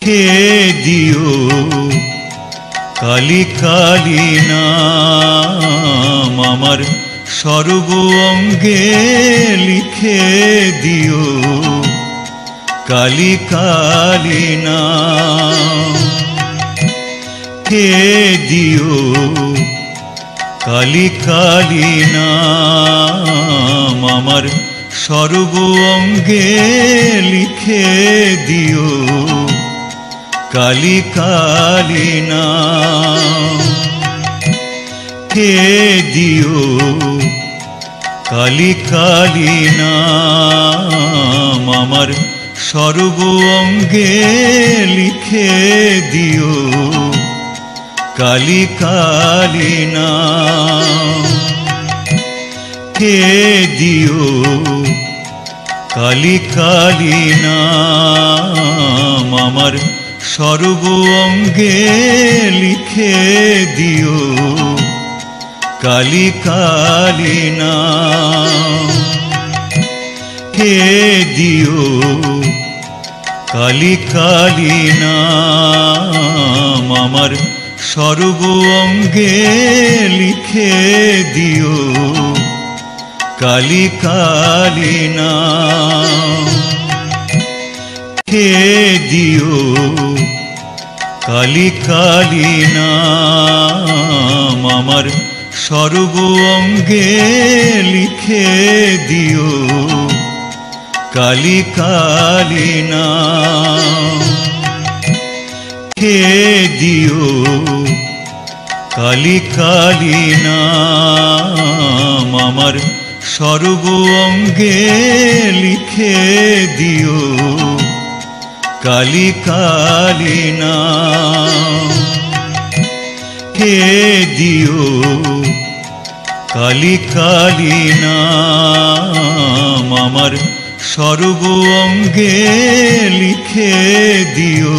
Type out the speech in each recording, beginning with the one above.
লিখে দিও কালী কালী নাম আমার সর্ব অঙ্গে লিখে দিও কালী কালী নাম হে দিও কালী কালী নাম আমার সর্ব অঙ্গে লিখে দিও কালী কালী নাম হে দিও কালী কালী নাম আমার সর্ব অঙ্গে লিখে দিও কালী কালী নাম হে দিও কালী কালী নাম আমার সর্ব অঙ্গে লিখে দিও কালী কালী নাম হে দিও কালী কালী নাম আমার সর্ব অঙ্গে লিখে দিও কালী কালী নাম হে দিও কালী কালী নাম আমার সর্ব অঙ্গে লিখে দিও কালী কালী নাম হে দিও কালী কালী নাম আমার সর্ব অঙ্গে লিখে দিও কালী কালী নাম হে দিও কালী কালী নাম আমার সর্ব অঙ্গে লিখে দিও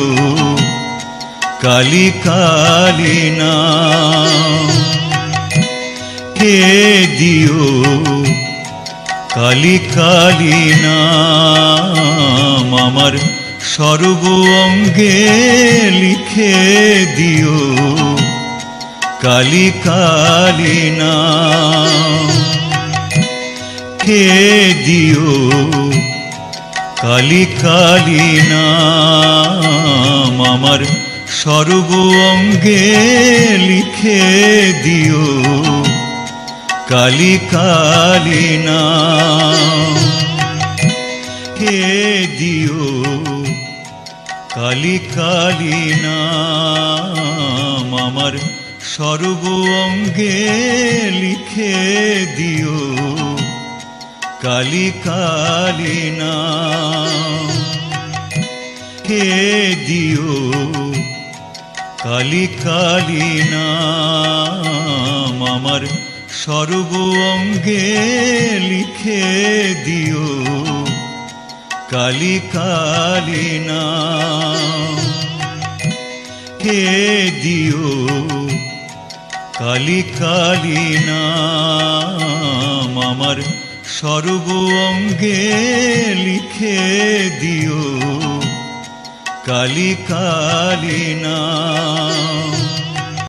কালী কালী নাম হে দিও কালী কালী নাম আমার সর্ব অঙ্গে লিখে দিও কালী কালী নাম হে দিও কালী কালী নাম আমার সর্ব অঙ্গে লিখে দিও কালী কালী নাম হে দিও কালী কালী নাম আমার সর্ব অঙ্গে লিখে দিও কালী কালী নাম হে দিও কালী কালী নাম আমার সর্ব অঙ্গে লিখে দিও কালী কালী নাম হে দিও কালী কালী নাম আমার সর্ব অঙ্গে লিখে দিও কালী কালী নাম